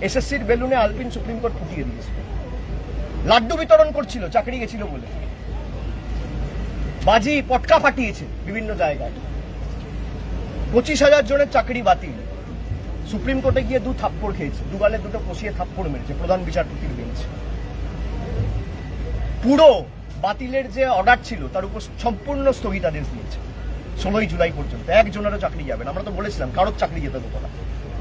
এসএসসির বেলুনে আলপিন supreme court ফুটিয়ে দিয়েছে। লাড্ডু বিতরণ করছিল চাকরি গেছিল বলে, বাজি পটকা ফাটিয়েছে বিভিন্ন জায়গায়। 25,000 জনের চাকরি বাতিল। সুপ্রিম কোর্টে গিয়ে 2 থাপ্পড় খেয়েছে, দুগালে দুটো কষিয়ে থাপ্পড় মেরেছে প্রধান বিচারপতির বেঞ্চ। পুরো বাতিলের যে অর্ডার ছিল তার উপর সম্পূর্ণ স্থগিতাদেশ দিয়েছে 16 জুলাই পর্যন্ত। একজনেরও চাকরি যাবে না। আমরা তো বলেছিলাম কারোর চাকরি যেতে দেবো না।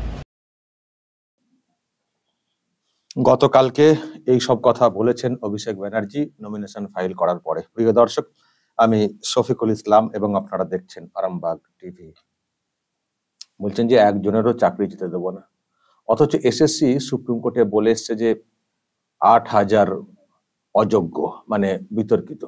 গতকালকে এই সব কথা বলেছেন অভিষেক ব্যানার্জি নমিনেশন ফাইল করার পরে। প্রিয় দর্শক, আমি শফিকুল ইসলাম এবং আপনারা দেখছেন আরামবাগ টিভি। বলছেন যে একজনেরও চাকরি যেতে দেবো না, অথচ এসএসসি সুপ্রিম কোর্টে বলে এসছে যে 8,000 অযোগ্য, মানে বিতর্কিত।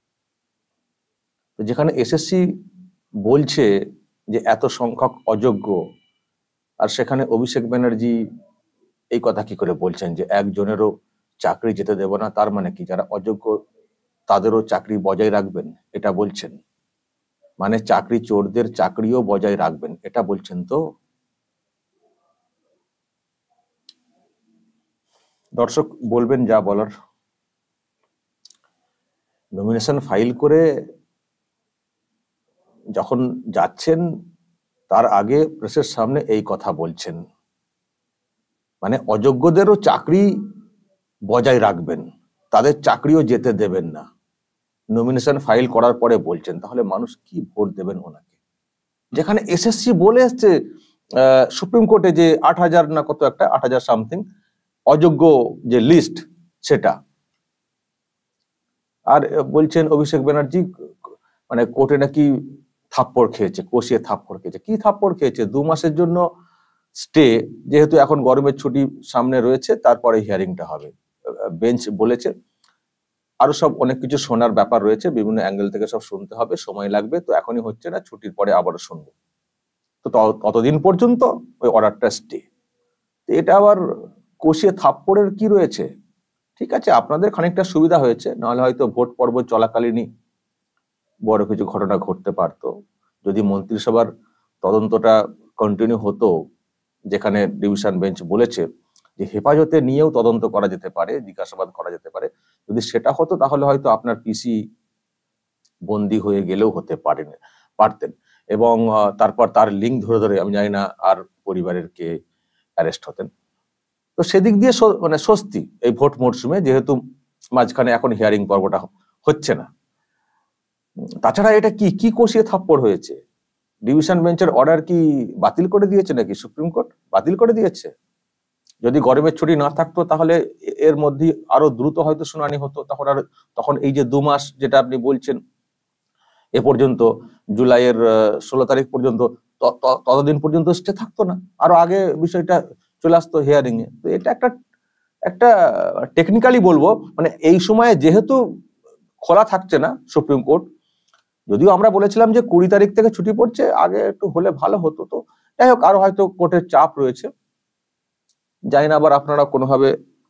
যেখানে এসএসসি বলছে যে এত সংখ্যক অযোগ্য, আর সেখানে অভিষেক ব্যানার্জি এই কথা কি করে বলছেন যে একজনেরও চাকরি যেতে দেব না? তার মানে কি যারা অযোগ্য তাদেরও চাকরি বজায় রাখবেন এটা বলছেন? মানে চাকরি চোরদের চাকরিও বজায় রাখবেন এটা বলছেন তো? দর্শক বলবেন যা বলার। নমিনেশন ফাইল করে যখন যাচ্ছেন তার আগে প্রেসের সামনে এই কথা বলছেন, মানে অযোগ্যদেরও চাকরি বজায় রাখবেন, তাদের চাকরিও যেতে দেবেন না। নমিনেশন ফাইল করার পরে বলছেন, তাহলে মানুষ কি ভোট দেবেন ওনাকে? যেখানে এসএসসি বলে এসছে সুপ্রিম কোর্টে যে 8,000 না কত একটা 8,000 সামথিং অযোগ্য যে লিস্ট সেটা, আর বলছেন অভিষেক ব্যানার্জি মানে কোর্টে নাকি থাপ্পড় খেয়েছে, কষিয়ে থাপ্পড় খেয়েছে। কি থাপ্পড় খেয়েছে? 2 মাসের জন্য স্টে, যেহেতু এখন গরমের ছুটি সামনে রয়েছে, তারপরে হিয়ারিংটা হবে। বেঞ্চ বলেছে আরো সব অনেক কিছু শোনার ব্যাপার রয়েছে, বিভিন্ন অ্যাঙ্গেল থেকে সব শুনতে হবে, সময় লাগবে, তো এখনই হচ্ছে না, ছুটির পরে আবারও শুনবো। তো ততদিন পর্যন্ত ওই অর্ডারটা স্টে। এটা আবার কষিয়ে থাপ্পড়ের কি রয়েছে? ঠিক আছে, আপনাদের খানিকটা সুবিধা হয়েছে, নাহলে হয়তো ভোট পর্ব চলাকালীনই বড় কিছু ঘটনা ঘটতে পারতো। যদি মন্ত্রিসভার তদন্তটা কন্টিনিউ হতো, যেখানে ডিভিশন বেঞ্চ বলেছে যে হেফাজতে নিয়েও তদন্ত করা যেতে পারে, জিজ্ঞাসাবাদ করা যেতে পারে, যদি সেটা হতো তাহলে হয়তো আপনার পিসি বন্দী হয়ে গেলেও হতে পারতেন, এবং তারপর তার লিঙ্ক ধরে ধরে আমি জানি না আর পরিবারের কে অ্যারেস্ট হতেন। তো সেদিক দিয়ে মানে স্বস্তি এই ভোট মরশুমে, যেহেতু মাঝখানে এখন হিয়ারিং পর্বটা হচ্ছে না। তাছাড়া এটা কি কষিয়ে থাপ্পড় হয়েছে? ডিভিশন বেঞ্চের অর্ডার কি বাতিল করে দিয়েছে নাকি সুপ্রিম কোর্ট? বাতিল করে দিয়েছে। যদি গরমের ছুটি না থাকতো তাহলে এর মধ্যে আরো দ্রুত হয়তো শুনানি হতো, তখন এই যে 2 মাস যেটা আপনি বলছেন এ পর্যন্ত, জুলাইয়ের 16 তারিখ পর্যন্ত, ততদিন পর্যন্ত স্টে থাকতো না, আরো আগে বিষয়টা চলে আসতো হিয়ারিং এ। তো এটা একটা টেকনিক্যালি বলবো, মানে এই সময়ে যেহেতু খোলা থাকছে না সুপ্রিম কোর্ট, যদিও আমরা বলেছিলাম যে 20 তারিখ থেকে ছুটি পড়ছে, আগে একটু হলে ভালো হতো। তো যাই হোক, আরো হয়তো কোর্টের চাপ রয়েছে, জানি না আবার আপনারা কোনোভাবে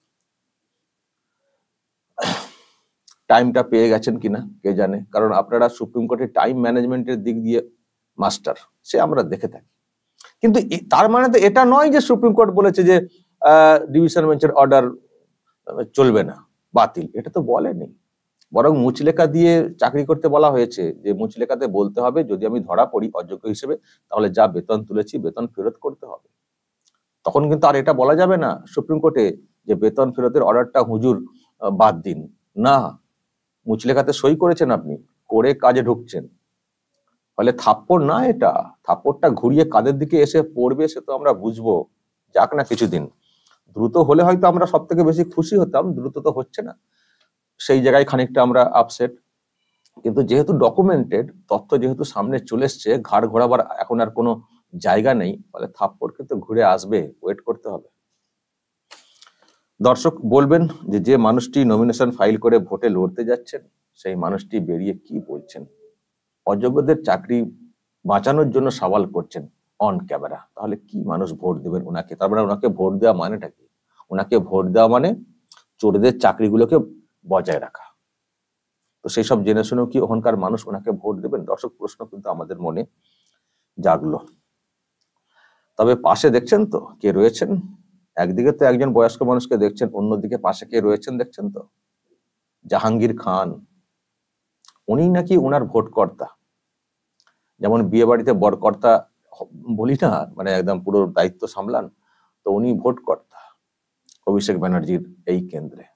টাইমটা পেয়ে গেছেন কিনা কে জানে, কারণ আপনারা সুপ্রিম কোর্টের টাইম ম্যানেজমেন্টের দিক দিয়ে মাস্টার, সে আমরা দেখে থাকি। কিন্তু তার মানে তো এটা নয় যে সুপ্রিম কোর্ট বলেছে যে ডিভিশন বেঞ্চের অর্ডার চলবে না, বাতিল, এটা তো বলেনি। বরং মুচলেখা দিয়ে চাকরি করতে বলা হয়েছে, যে মুচলেখাতে বলতে হবে যদি আমি ধরা পড়ি অযোগ্য হিসেবে, তাহলে যা বেতন তুলেছি বেতন ফেরত করতে হবে। তখন কিন্তু আর এটা বলা যাবে না সুপ্রিম কোর্টে যে বেতন ফেরতের অর্ডারটা হুজুর বাদ দিন। না, মুচলেখাতে সই করেছেন আপনি, করে কাজে ঢুকছেন। ফলে থাপ্পড় না, এটা থাপ্পড়টা ঘুরিয়ে কাদের দিকে এসে পড়বে সে তো আমরা বুঝবো, যাক না কিছুদিন। দ্রুত হলে হয়তো আমরা সব থেকে বেশি খুশি হতাম, দ্রুত তো হচ্ছে না, সেই জায়গায় খানিকটা আমরা আপসেট। কিন্তু যেহেতু ডকুমেন্টেড তথ্য, যেহেতু সামনে চলে এসছে, ঘাড় ঘোরাবার এখন আর কোনো জায়গা নেই, ফলে থাপ্পড় কিন্তু ঘুরে আসবে, ওয়েট করতে হবে। দর্শক বলবেন যে মানুষটি নমিনেশন ফাইল করে ভোটে লড়তে যাচ্ছেন, সেই মানুষটি বেরিয়ে কি বলছেন? অযোগ্যদের চাকরি বাঁচানোর জন্য সওয়াল করছেন অন ক্যামেরা। তাহলে কি মানুষ ভোট দেবেন ওনাকে? তার মানে ওনাকে ভোট দেওয়া মানেটা কি? ওনাকে ভোট দেওয়া মানে চোরদের চাকরিগুলোকে বজায় রাখা। তো সেই সব জেনে শুনেও কি ওখানকার মানুষ ওনাকে ভোট দেবেন? দর্শক, প্রশ্ন কিন্তু আমাদের মনে জাগলো। তবে পাশে দেখছেন তো কে রয়েছেন? একদিকে তো একজন বয়স্ক মানুষকে দেখছেন, অন্যদিকে পাশে কে রয়েছেন দেখছেন তো, জাহাঙ্গীর খান। উনি নাকি ওনার ভোটকর্তা। যেমন বিয়ে বাড়িতে বরকর্তা বলি না, মানে একদম পুরো দায়িত্ব সামলান, তো উনি ভোটকর্তা অভিষেক ব্যানার্জির এই কেন্দ্রে।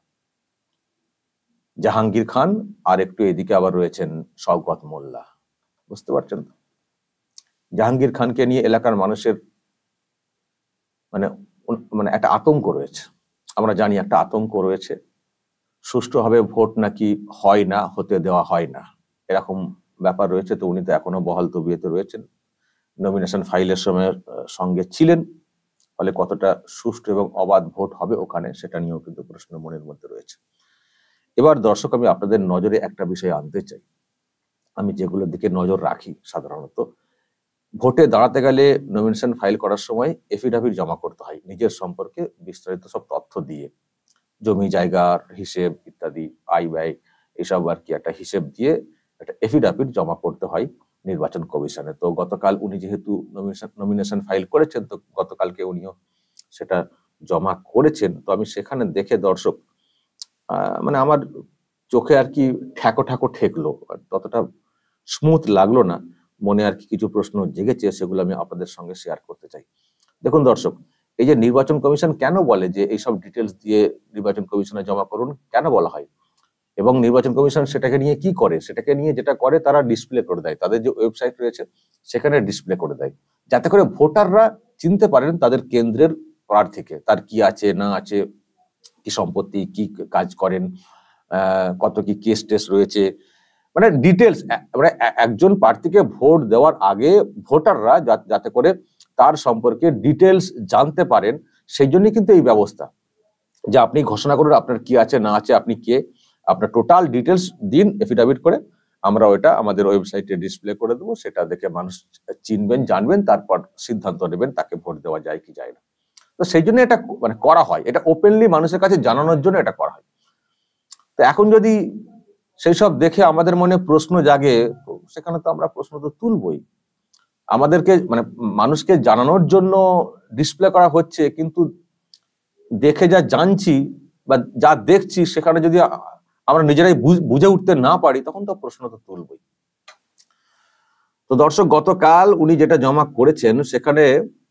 জাহাঙ্গীর খান আর একটু এদিকে আবার রয়েছেন শওকত মোল্লা। বুঝতে পারছেন তো? জাহাঙ্গীর খানকে নিয়ে এলাকার মানুষের মানে মানে একটা আতঙ্ক রয়েছে। আমরা জানি একটা আতঙ্ক রয়েছে, সুষ্ঠুভাবে ভোট নাকি হয় না, হতে দেওয়া হয় না, এরকম ব্যাপার রয়েছে। তো উনি তো এখনো বহাল তবিয়তে রয়েছেন, নমিনেশন ফাইলের সময় সঙ্গে ছিলেন, ফলে কতটা সুষ্ঠু এবং অবাধ ভোট হবে ওখানে সেটা নিয়েও কিন্তু প্রশ্ন মনের মধ্যে রয়েছে। এবার দর্শক, আমি আপনাদের নজরে একটা বিষয় আনতে চাই। আমি যেগুলোর দিকে নজর রাখি সাধারণত, ভোটে দাঁড়াতে গেলে নমিনেশন ফাইল করার সময় এফিডাভিট জমা করতে হয়, নিজের সম্পর্কে বিস্তারিত সব তথ্য দিয়ে, জমি জায়গার হিসেব ইত্যাদি, আয় ব্যয় এসব আর কি একটা হিসেব দিয়ে একটা এফিডাভিট জমা করতে হয় নির্বাচন কমিশনে। তো গতকাল উনি যেহেতু নমিনেশন ফাইল করেছেন, তো গতকালকে উনিও সেটা জমা করেছেন। তো আমি সেখানে দেখে দর্শক মানে আমার চোখে আর কি ঠেকো ঠেকো ঠেকলো, ততটা স্মুথ লাগলো না, মনে আর কি কিছু প্রশ্ন জেগেছে, সেগুলো আমি আপনাদের সঙ্গে শেয়ার করতে চাই। দেখুন দর্শক, এই যে নির্বাচন কমিশন কেন বলে যে এইসব ডিটেলস দিয়ে নির্বাচন কমিশনে জমা করুন, কেন বলা হয়, এবং নির্বাচন কমিশন সেটাকে নিয়ে কি করে, সেটাকে নিয়ে যেটা করে তারা ডিসপ্লে করে দেয়, তাদের যে ওয়েবসাইট রয়েছে সেখানে ডিসপ্লে করে দেয়, যাতে করে ভোটাররা চিনতে পারেন তাদের কেন্দ্রের প্রার্থীকে, তার কি আছে না আছে, কি সম্পত্তি, কি কাজ করেন, কত কি কেস টেস রয়েছে, মানে ডিটেলস। মানে একজন প্রার্থীকে ভোট দেওয়ার আগে ভোটাররা যাতে করে তার সম্পর্কে ডিটেলস জানতে পারেন, সেই জন্য কিন্তু এই ব্যবস্থা যে আপনি ঘোষণা করুন আপনার কি আছে না আছে, আপনি কে, আপনার টোটাল ডিটেলস দিন এফিডাভিট করে, আমরা ওইটা আমাদের ওয়েবসাইটে ডিসপ্লে করে দেবো, সেটা দেখে মানুষ চিনবেন, জানবেন, তারপর সিদ্ধান্ত নেবেন তাকে ভোট দেওয়া যায় কি যায় না। তো সেই জন্য এটা মানে করা হয়, এটা ওপেনলি মানুষের কাছে জানানোর জন্য এটা করা হয়। তো এখন যদি সেই সব দেখে আমাদের মনে প্রশ্ন জাগে, সেখানে তো আমরা প্রশ্ন তো তুলবই। আমাদেরকে মানে মানুষকে জানানোর জন্য ডিসপ্লে করা হচ্ছে, কিন্তু দেখে যা জানছি বা যা দেখছি সেখানে যদি আমরা নিজেরাই বুঝে উঠতে না পারি, তখন তো প্রশ্ন তো তুলবই। তো দর্শক, গতকাল উনি যেটা জমা করেছেন সেখানে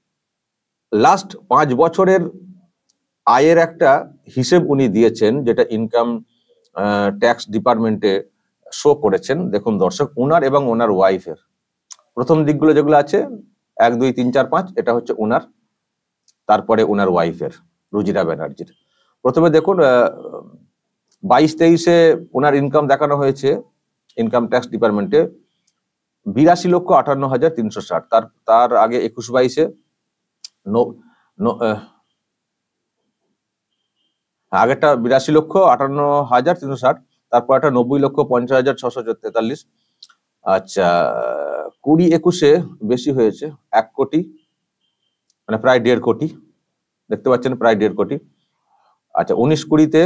লাস্ট 5 বছরের আয়ের একটা হিসেব উনি দিয়েছেন, যেটা ইনকাম ট্যাক্স ডিপার্টমেন্টে শো করেছেন। দেখুন দর্শক, ওনার এবং ওনার ওয়াইফের প্রথম দিকগুলো যেগুলো আছে 1 2 3 4 5, এটা হচ্ছে ওনার, তারপরে ওনার ওয়াইফের রুজিরা ব্যানার্জির। প্রথমে দেখুন 22-23-এ ওনার ইনকাম দেখানো হয়েছে ইনকাম ট্যাক্স ডিপার্টমেন্টে 82,58,360। তার আগে 21-22-এ আগেরটা 82,58,360, তারপর একটা 90,50,643। আচ্ছা, 20-21-এ বেশি হয়েছে, 1 কোটি, মানে প্রায় 1.5 কোটি, দেখতে পাচ্ছেন প্রায় 1.5 কোটি। আচ্ছা, 19-20-তে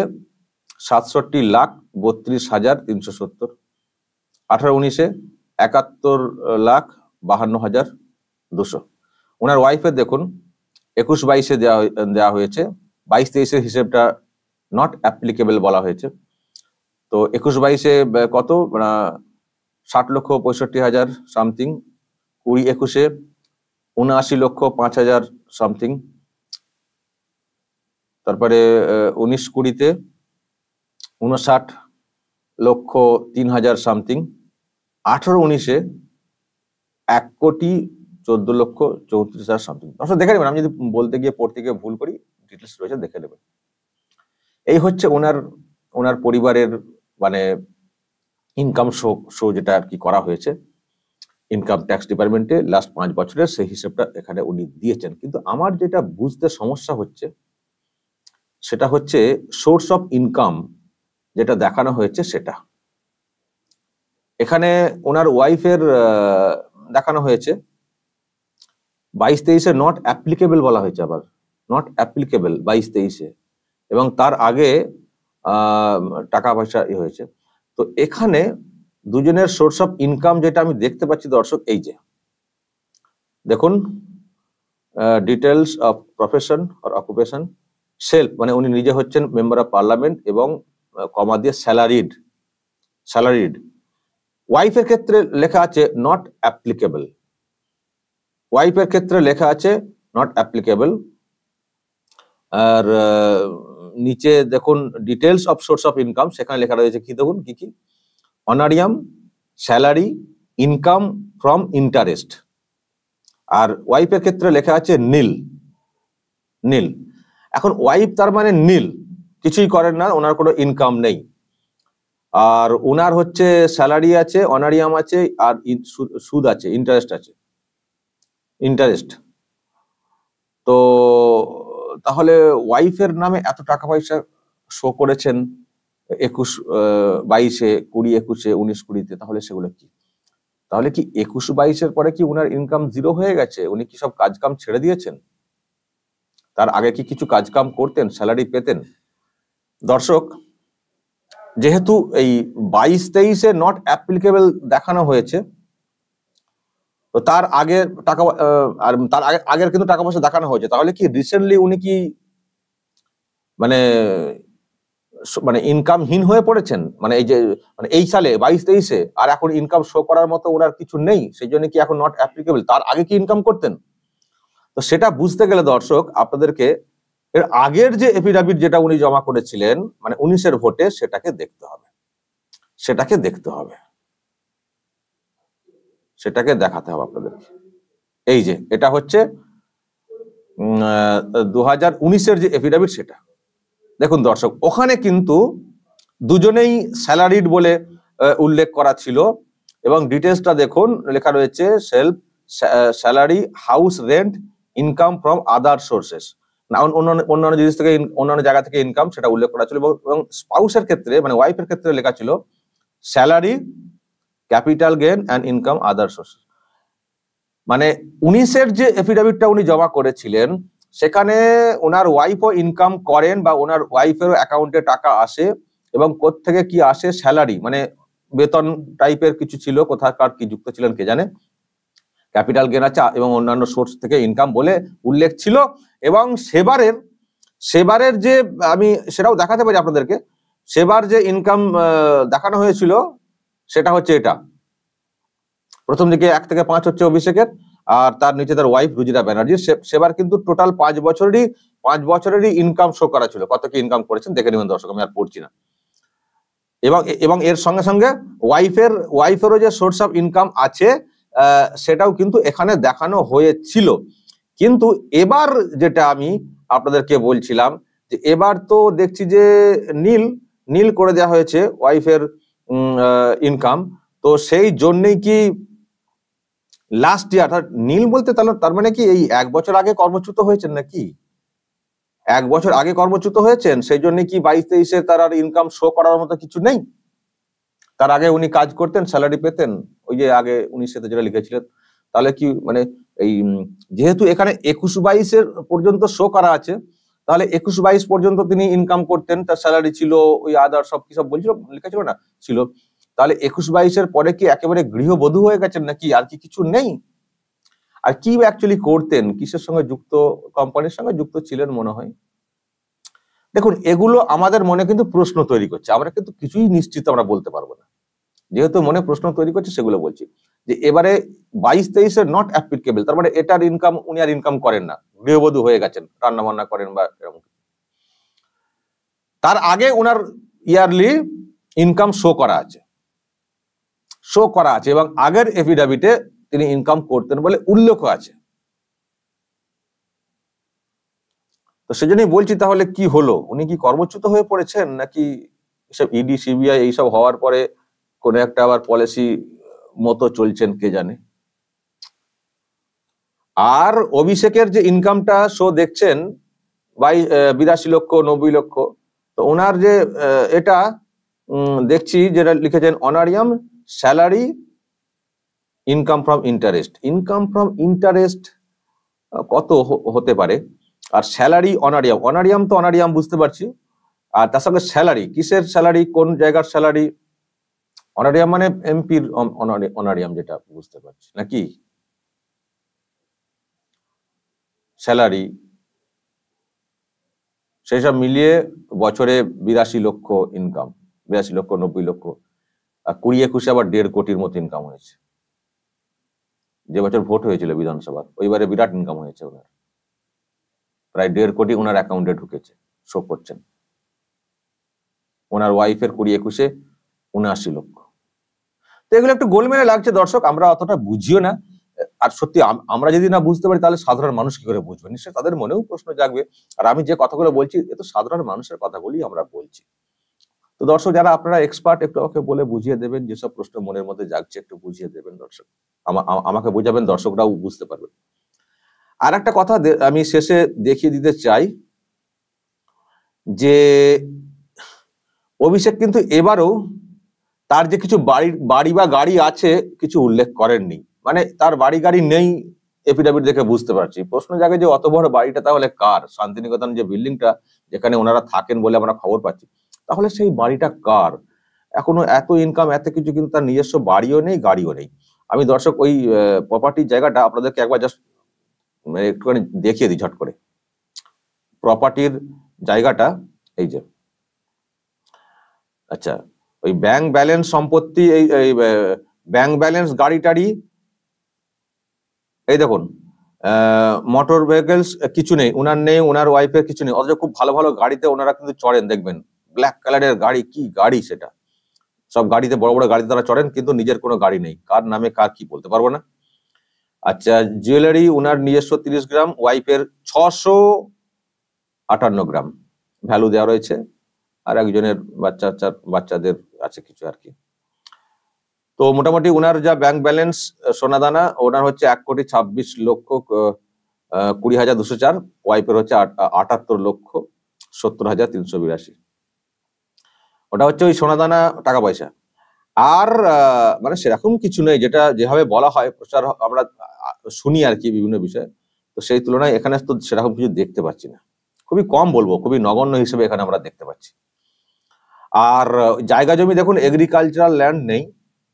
67,32,370, 18-19-এ 71,52,200। ওনার ওয়াইফের দেখুন 21-22-এ দেওয়া হয়েছে, 22-23-এর হিসেবটা নট অ্যাপ্লিকেবল বলা হয়েছে। তো 21-22-এ কত, 60,65,000 সামথিং, 20-21-এ 79,05,000 সামথিং, তারপরে 19-20-তে 59,03,000 সামথিং, 18-19-এ 1,14,34,000 সামথিং। অবশ্য দেখে নেবেন, আমি যদি বলতে গিয়ে পড়তে গিয়ে ভুল করি, ডিটেলস রয়েছে, দেখে নেবেন। এই হচ্ছে ওনার পরিবারের মানে ইনকাম শো যেটা আর কি করা হয়েছে ইনকাম ট্যাক্স ডিপার্টমেন্টে লাস্ট 5 বছরের, সেই হিসেবটা এখানে উনি দিয়েছেন। কিন্তু আমার যেটা বুঝতে সমস্যা হচ্ছে সেটা হচ্ছে সোর্স অফ ইনকাম যেটা দেখানো হয়েছে সেটা। এখানে ওনার ওয়াইফের দেখানো হয়েছে 22-23-এ নট অ্যাপ্লিকেবল বলা হয়েছে, আবার নট অ্যাপ্লিকেবল 22-23-এ, এবং তার আগে টাকা পয়সা হয়েছে। তো এখানে দুজনের সোর্স অফ ইনকাম যেটা আমি দেখতে পাচ্ছি দর্শক, এই যে দেখুন details of profession or occupation, self মানে উনি নিজে হচ্ছেন মেম্বার অফ পার্লামেন্ট এবং কমা দিয়ে স্যালারিড। ওয়াইফের ক্ষেত্রে লেখা আছে নট অ্যাপ্লিকেবল, ওয়াইফের ক্ষেত্রে লেখা আছে নট অ্যাপ্লিকেবল। আর নিচে দেখুন details of source of income, সেখানে লেখা রয়েছে কি দেখুন কি কি, honorarium, salary, income from interest. আর ওয়াইফের ক্ষেত্রে লেখা আছে নীল। এখন ওয়াইফ তার মানে নীল, কিছুই করেন না, ওনার কোনো ইনকাম নেই। আর ওনার হচ্ছে স্যালারি আছে, অনারিয়াম আছে, আর সুদ আছে, ইন্টারেস্ট। তো তাহলে ওয়াইফের নামে এত টাকা পয়সা শো করেছেন 21, 22-এ, 20, 21-এ, 19, 20-তে, তাহলে সেগুলো কি? তাহলে কি 21, 22-এর পরে কি উনার ইনকাম জিরো হয়ে গেছে? উনি কি সব কাজ কাম ছেড়ে দিয়েছেন? তার আগে কি কিছু কাজ কাম করতেন, স্যালারি পেতেন? দর্শক, যেহেতু এই 22-23-এ নট অ্যাপ্লিকেবল দেখানো হয়েছে, তো তার আগে টাকা আর তার আগের কিন্তু টাকা পয়সা দেখানো হয়েছে, তাহলে কি রিসেন্টলি উনি কি মানে ইনকামহীন হয়ে পড়েছেন? মানে এই যে মানে এই সালে 22-23-এ আর এখন ইনকাম শো করার মতো ওনার কিছু নেই, সেই জন্য কি এখন নট অ্যাপ্লিকেবল? তার আগে কি ইনকাম করতেন? তো সেটা বুঝতে গেলে দর্শক আপনাদেরকে এর আগের যে এফিডাভিট যেটা উনি জমা করেছিলেন মানে 19-এর ভোটে, সেটাকে দেখতে হবে, সেটাকে দেখাতে হবে আপনাদেরকে। এই যে এটা হচ্ছে 2019-এর যে এফিডাভিট, সেটা দেখুন দর্শক, ওখানে কিন্তু দুজনেই স্যালারিড বলে উল্লেখ করা ছিল এবং ডিটেলসটা দেখুন, লেখা রয়েছে self, salary, house rent, income from other sources, অন্যান্য জিনিস থেকে, অন্যান্য জায়গা থেকে ইনকাম, সেটা উল্লেখ করা ছিল। এবং স্পাউসের ক্ষেত্রে মানে ওয়াইফের ক্ষেত্রে লেখা ছিল salary, capital gain and income other source. মানে 19-এর যে এফিডাভিটটা উনি জমা করেছিলেন, সেখানে ওনার ওয়াইফও ইনকাম করেন বা ওনার ওয়াইফেরও অ্যাকাউন্টে টাকা আসে, এবং কোত্থেকে কি আসে, স্যালারি মানে বেতন টাইপের কিছু ছিল, কোথাকার কি যুক্ত ছিলেন কে জানে, ক্যাপিটাল গেইন আছে এবং অন্যান্য সোর্স থেকে ইনকাম বলে উল্লেখ ছিল। এবং সেবারের যে আমি সেটাও দেখাতে পারি আপনাদেরকে, সেবার যে ইনকাম দেখানো হয়েছিল সেটা হচ্ছে এটা, প্রথম দিকে 1 থেকে 5 হচ্ছে অভিষেকের, আর তার নিচে তার ওয়াইফ রুজিরা ব্যানার্জির। সেবার কিন্তু টোটাল 5 বছরেরই ইনকাম শো করা ছিল। কত কি ইনকাম করেছেন দেখে নেবেন দর্শক, আমি আর পড়ছি না। এবং এর সঙ্গে সঙ্গে ওয়াইফেরও যে সোর্স অফ ইনকাম আছে সেটাও কিন্তু এখানে দেখানো হয়েছিল। কিন্তু এবার যেটা আমি আপনাদেরকে বলছিলাম, যে এবার তো দেখছি যে নীল করে দেওয়া হয়েছে ওয়াইফের ইনকাম। তো সেই জন্যই কি লাস্ট ইয়ার, নীল বলতে তার মানে কি এই 1 বছর আগে কর্মচ্যুত হয়েছেন নাকি? 1 বছর আগে কর্মচ্যুত হয়েছেন, সেই জন্য কি 22-23-এ তার আর ইনকাম শো করার মতো কিছু নেই? তার আগে উনি কাজ করতেন, স্যালারি পেতেন, ওই যে আগে 19-এতে যেটা লিখেছিলেন। তাহলে কি মানে এই যেহেতু এখানে 21-22-এর পর্যন্ত শো করা আছে, তাহলে 21-22 পর্যন্ত তিনি ইনকাম করতেন, তার স্যালারি ছিল, ওই আদার সব কি সব বলছিল, লেখা ছিল না, ছিল। তাহলে 21-22-এর পরে কি একেবারে গৃহবধূ হয়ে গেছেন নাকি? আর কি কিছু নেই? আর কি অ্যাকচুয়ালি করতেন, কিসের সঙ্গে যুক্ত, কোম্পানির সঙ্গে যুক্ত ছিলেন মনে হয়। দেখুন, এগুলো আমাদের মনে কিন্তু প্রশ্ন তৈরি করছে, আমরা কিন্তু কিছুই নিশ্চিত আমরা বলতে পারবো না। যেহেতু মনে প্রশ্ন তৈরি করছে সেগুলো বলছি, যে এবারে 22-23-এর নট অ্যাপ্লিকেবল, তার মানে এটার ইনকাম উনি আর ইনকাম করেন না, গৃহবধূ হয়ে গেছেন, রান্না বান্না করেন বা এরকম। তার আগে ওনার ইয়ারলি ইনকাম শো করা আছে এবং আগের এফিডাভিটে তিনি ইনকাম করতেন বলে উল্লেখ আছে। তো সেজন্যই বলছি, তাহলে কি হলো, উনি কি কর্মচ্যুত হয়ে পড়েছেন নাকি এসব ইডি সিবিআই এইসব হওয়ার পরে কোন একটা আবার পলিসি মতো চলছেন কে জানে। আর অভিষেকের যে ইনকামটা শো দেখছেন 82 লক্ষ 90 লক্ষ, তো ওনার যে এটা দেখছি যেটা লিখেছেন honorarium, salary, income from interest কত হতে পারে, আর স্যালারি, অনারিয়াম তো অনারিয়াম বুঝতে পারছি, আর তার সঙ্গে স্যালারি, কিসের স্যালারি, কোন জায়গার স্যালারি, অনারিয়াম মানে এমপির অনারিয়াম, যেটা বুঝতে পারছি নাকি, সেই সব মিলিয়ে বছরে 82 লক্ষ ইনকাম, 82 লক্ষ 90 লক্ষ, আর 20-21 আবার 1.5 কোটির মতো ইনকাম হয়েছে। যে বছর ভোট হয়েছিল বিধানসভা, ওইবারে বিরাট ইনকাম হয়েছে ওনার, প্রায় 1.5 কোটি ওনার অ্যাকাউন্টে ঢুকেছে, শো করছেন। ওনার ওয়াইফের 20-21 79 লক্ষ। তো এগুলো একটু গোলমেলে লাগছে দর্শক, আমরা অতটা বুঝিও না। আর সত্যি আমরা যদি না বুঝতে পারি তাহলে সাধারণ মানুষ কি করে বুঝবে? নিশ্চয়ই তাদের মনেও প্রশ্ন জাগবে। আর আমি যে কথাগুলো বলছি এ তো সাধারণ মানুষের কথাগুলি আমরা বলছি। তো দর্শক যারা আপনারা এক্সপার্ট, একটু আমাকে বলে বুঝিয়ে দেবেন, যেসব প্রশ্ন মনের মধ্যে জাগছে একটু বুঝিয়ে দেবেন দর্শক, আমাকে বুঝাবেন, দর্শকরাও বুঝতে পারবেন। আর একটা কথা আমি শেষে দেখিয়ে দিতে চাই যে অভিষেক কিন্তু এবারও তার যে কিছু বাড়ি বা গাড়ি আছে কিছু উল্লেখ করেননি। মানে তার বাড়ি গাড়ি নেই এফিডেভিট দেখে বুঝতে পারছি। প্রশ্ন জাগে যে অত বড় বাড়িটা তাহলে কার? শান্তিনিকেতন যে বিল্ডিংটা যেখানে ওনারা থাকেন বলে আমরা খবর পাচ্ছি, তাহলে সেই বাড়িটা কার? এখনো এত ইনকাম এত কিছু, কিন্তু তার নিজস্ব বাড়িও নেই গাড়িও নেই। আমি দর্শক ওই প্রপার্টির জায়গাটা আপনাদেরকে একবার জাস্ট একটুখানি দেখিয়ে দিই ঝট করে। প্রপার্টির জায়গাটা এই যে, আচ্ছা, ওই ব্যাংক ব্যালেন্স সম্পত্তি, এই ব্যাংক ব্যালেন্স গাড়ি টাড়ি, এই দেখুন মোটর ভেহিকলস কিছু নেই, ওনার নেই, ওনার ওয়াইফের কিছু নেই। অথচ খুব ভালো ভালো গাড়িতে ওনারা কিন্তু চড়েন, দেখবেন ব্ল্যাক কালারের গাড়ি, কি গাড়ি সেটা! সব গাড়িতে, বড় বড় গাড়িতে তারা চড়েন, কিন্তু নিজের কোনো গাড়ি নেই। কার নামে কার কি বলতে পারবো না। আচ্ছা, জুয়েলারি ওনার নিজস্ব 30 গ্রাম, ওয়াইফের 658 গ্রাম ভ্যালু দেওয়া রয়েছে, আর একজনের বাচ্চাদের আছে কিছু আর কি। তো মোটামুটি ওনার যা ব্যাংক ব্যালেন্স সোনাদানা, ওনার হচ্ছে 1,26,20,204, ওয়াইফের হচ্ছে 78,70,382। ওটা হচ্ছে ওই সোনাদানা টাকা পয়সা। আর মানে সেরকম কিছু নেই, যেটা যেভাবে বলা হয় প্রচার আমরা শুনি আর কি বিভিন্ন বিষয়ে, তো সেই তুলনায় এখানে তো সেরকম কিছু দেখতে পাচ্ছি না। খুবই কম বলবো, খুবই নগণ্য হিসেবে এখানে আমরা দেখতে পাচ্ছি। আর জায়গা জমি দেখুন, এগ্রিকালচারাল ল্যান্ড নেই,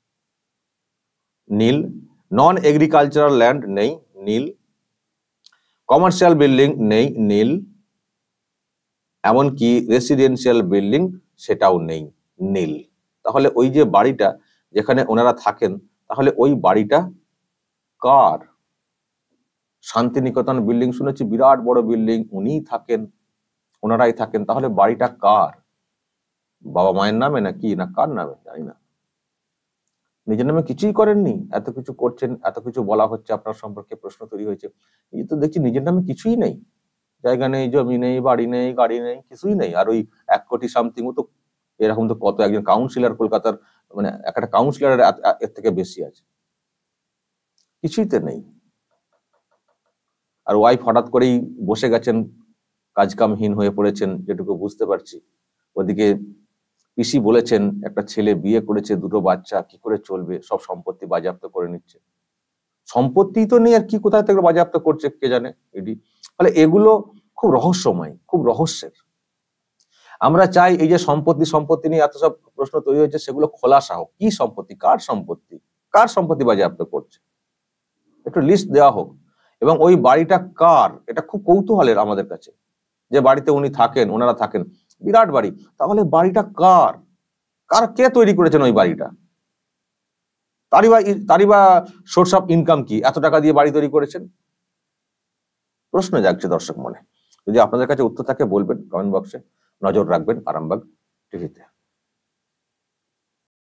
নীল। নন এগ্রিকালচারাল ল্যান্ড নেই, নীল। কমার্শিয়াল বিল্ডিং নেই, নীল। এমনকি রেসিডেন্সিয়াল বিল্ডিং সেটাও নেই, নীল। তাহলে ওই যে বাড়িটা যেখানে ওনারা থাকেন, তাহলে ওই বাড়িটা কার? শান্তিনিকেতন বিল্ডিং শুনেছি বিরাট বড় বিল্ডিং, উনিই থাকেন, ওনারাই থাকেন, তাহলে বাড়িটা কার? বাবা মায়ের নামে নাকি না কার নামে জানি না। নিজের নামে কিছুই করেননি, এত কিছু করছেন, এত কিছু বলা হচ্ছে আপনার সম্পর্কে, প্রশ্ন তৈরি হয়েছে। এই তো দেখছি নিজের নামে কিছুই নেই, জায়গা নেই, জমি নেই, বাড়ি নেই, গাড়ি নেই, কিছুই নেই। আর ওই 1 কোটি সামথিং, তো এরকম তো কত একজন কাউন্সিলর কলকাতার, মানে একটা কাউন্সিলরের এর থেকে বেশি আছে, কিছুই তো নেই। আর ওয়াইফ হঠাৎ করেই বসে গেছেন, কাজকামহীন হয়ে পড়েছেন যেটুকু বুঝতে পারছি। ওদিকে পিসি বলেছেন একটা ছেলে বিয়ে করেছে, 2টো বাচ্চা, কি করে চলবে? সব সম্পত্তি বাজেয়াপ্ত করে নিচ্ছে। সম্পত্তি তো নেই, আর কি কোথায় থেকে বাজেয়াপ্ত করছে কে জানে ইডি। ফলে এগুলো খুব রহস্যময়, খুব রহস্যের। আমরা চাই এই যে সম্পত্তি নিয়ে এত সব প্রশ্ন তৈরি হয়েছে, সেগুলো খোলাসা হোক। কি সম্পত্তি, কার সম্পত্তি বাজেয়াপ্ত করছে, একটু লিস্ট দেওয়া হোক। এবং ওই বাড়িটা কার, এটা খুব কৌতূহলের আমাদের কাছে। যে বাড়িতে উনি থাকেন, ওনারা থাকেন, বিরাট বাড়ি, তাহলে বাড়িটা কার? কে তৈরি করেছেন ওই বাড়িটা? তারই বা সোর্স অফ ইনকাম কি? এত টাকা দিয়ে বাড়ি তৈরি করেছেন? প্রশ্ন জাগছে দর্শক মনে। যদি আপনাদের কাছে উত্তর থাকে বলবেন কমেন্ট বক্সে। নজর রাখবেন আরামবাগ টিভিতে।